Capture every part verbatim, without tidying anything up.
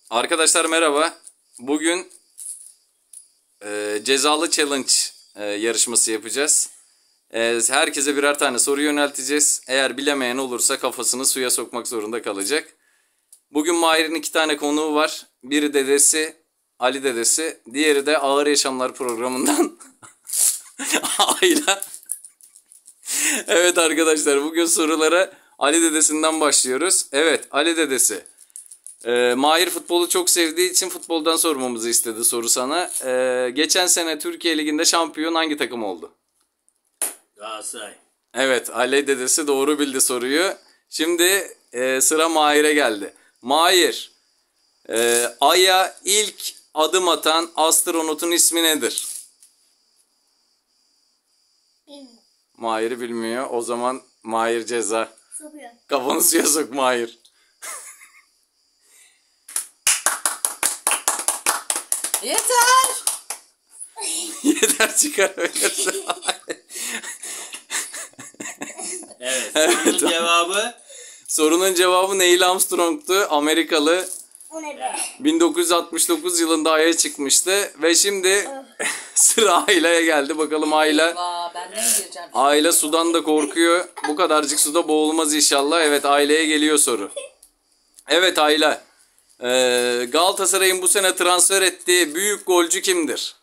Arkadaşlar merhaba. Bugün e, cezalı challenge e, yarışması yapacağız. E, herkese birer tane soru yönelteceğiz. Eğer bilemeyen olursa kafasını suya sokmak zorunda kalacak. Bugün Mahir'in iki tane konuğu var. Biri dedesi, Ali dedesi. Diğeri de Ağır Yaşamlar programından Ayla. Evet arkadaşlar, bugün sorulara Ali dedesinden başlıyoruz. Evet, Ali dedesi. Ee, Mahir futbolu çok sevdiği için futboldan sormamızı istedi soru sana. Ee, geçen sene Türkiye Ligi'nde şampiyon hangi takım oldu? Galatasaray. Evet, Ali dedesi doğru bildi soruyu. Şimdi e, sıra Mahir'e geldi. Mahir, e, Ay'a ilk adım atan astronotun ismi nedir? Bilmiyorum. Mahir'i bilmiyor. O zaman Mahir ceza. Sokuyor. Kafanı suya sok Mahir. Yeter. Yeter, çıkarabilirsin. Evet. Evet. Bunun cevabı Sorunun cevabı Neil Armstrong'tu. Amerikalı. O ne be? bin dokuz yüz altmış dokuz yılında Ay'a çıkmıştı. Ve şimdi sıra Ayla'ya geldi. Bakalım Ayla. Eyvah, ben ne gireceğim? Ayla sudan da korkuyor. Bu kadarcık suda boğulmaz inşallah. Evet, Ayla'ya geliyor soru. Evet Ayla. Ee, Galatasaray'ın bu sene transfer ettiği büyük golcü kimdir?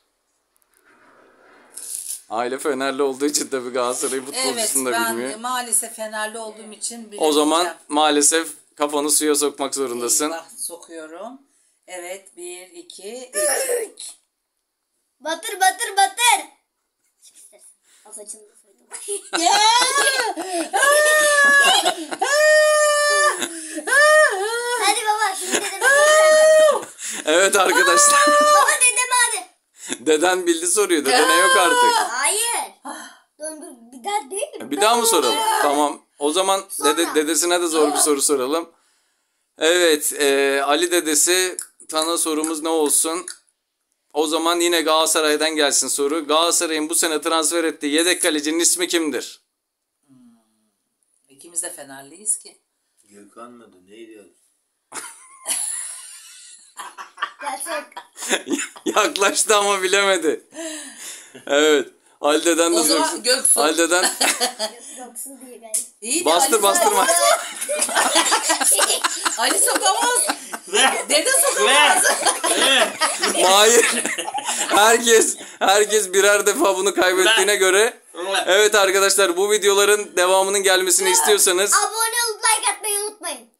Ayla Fenerli olduğu için tabii Galatasaray'ın Evet, futbolcusunu da ben bilmiyor. maalesef Fenerli olduğum için bilemeyeceğim. O zaman maalesef kafanı suya sokmak zorundasın. Eyvah, sokuyorum. Evet, bir, iki, üç. Batır batır batır. Çık istersen. Al saçını da soydum. Hadi baba şimdi dedeme hadi. Evet arkadaşlar. Baba dedeme hadi. Deden bildi soruyu. Dedene yok artık. Hayır. Döndür bir daha değil mi? Bir daha mı soralım? Tamam. O zaman dede, dedesine de zor bir soru soralım. Evet. E, Ali dedesi, sana sorumuz ne olsun? O zaman yine Galatasaray'dan gelsin soru. Galatasaray'ın bu sene transfer ettiği yedek kalecinin ismi kimdir? İkimiz de Fenerliyiz ki. Gökhan mıydı? Neydi? Gerçek. Yaklaştı ama bilemedi. Evet. Ali deden de O zaman soksun. Göksu. Ali deden Yoksun diye gayet. İyi de bastır Ali bastırma. Ali sokamaz. Ve Dede sokamaz. ve Hayır. Herkes herkes birer defa bunu kaybettiğine göre. Evet arkadaşlar, bu videoların devamının gelmesini istiyorsanız Abone olup like atmayı unutmayın.